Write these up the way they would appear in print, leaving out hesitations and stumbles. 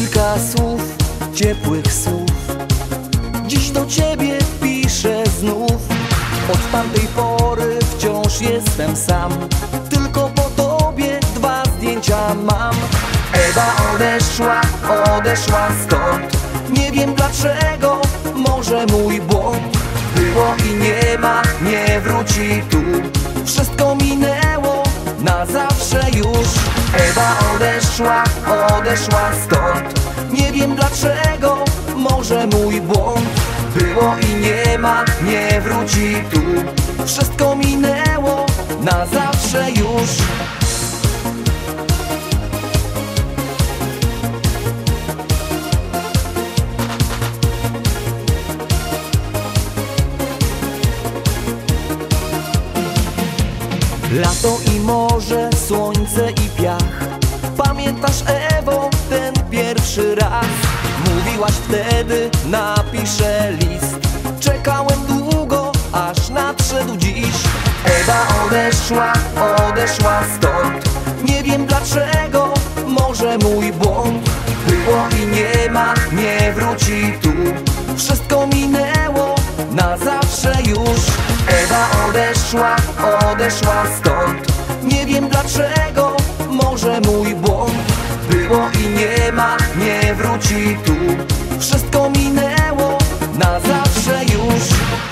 Kilka słów, ciepłych słów, dziś do ciebie piszę znów. Od tamtej pory wciąż jestem sam, tylko po tobie dwa zdjęcia mam. Ewa odeszła stąd, nie wiem dlaczego, może mój błąd. Było i nie wróci tu, wszystko minęło na zawsze już. Ewa odeszła stąd, nie wiem dlaczego, może mój błąd. Było i nie wróci tu, wszystko minęło na zawsze już. Lato i morze, słońce i piach. Pamiętasz, Ewo, ten pierwszy raz? Mówiłaś wtedy, napiszę list. Czekałem długo, aż nadszedł dziś. Ewa odeszła stąd, nie wiem dlaczego, może mój błąd. Było i nie wróci tu, wszystko minęło na zawsze już. Ewa odeszła stąd, nie wiem dlaczego, może mój błąd. Było i nie wróci tu, wszystko minęło na zawsze już.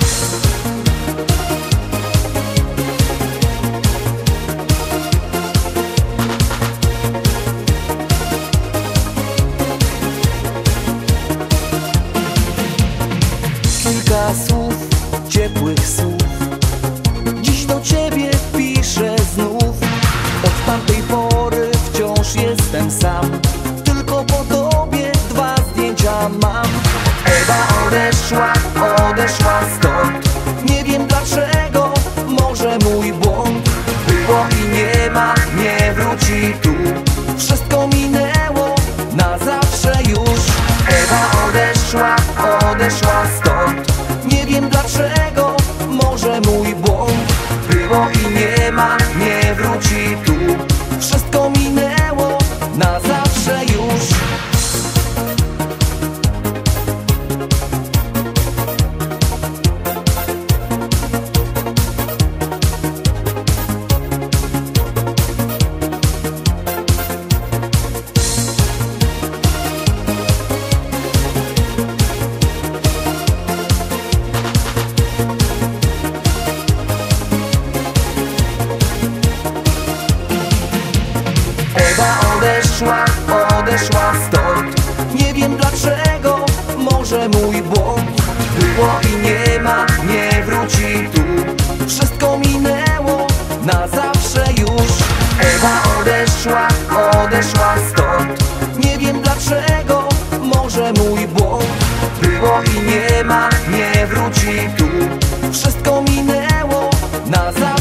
Kilka słów, ciepłych słów, dziś do ciebie piszę znów. Od tamtej pory wciąż jestem sam, tylko po tobie dwa zdjęcia mam. Ewa odeszła stąd, nie wiem dlaczego, może mój błąd. Było i nie wróci tu, wszystko minęło na zawsze już. Ewa odeszła stąd, nie wiem dlaczego, może mój błąd. Było i nie wróci tu, wszystko minęło na zawsze już. Odeszła stąd, nie wiem dlaczego, może mój błąd. Było i nie wróci tu, wszystko minęło na zawsze już. Ewa odeszła stąd, nie wiem dlaczego, może mój błąd. Było i nie wróci tu, wszystko minęło na zawsze.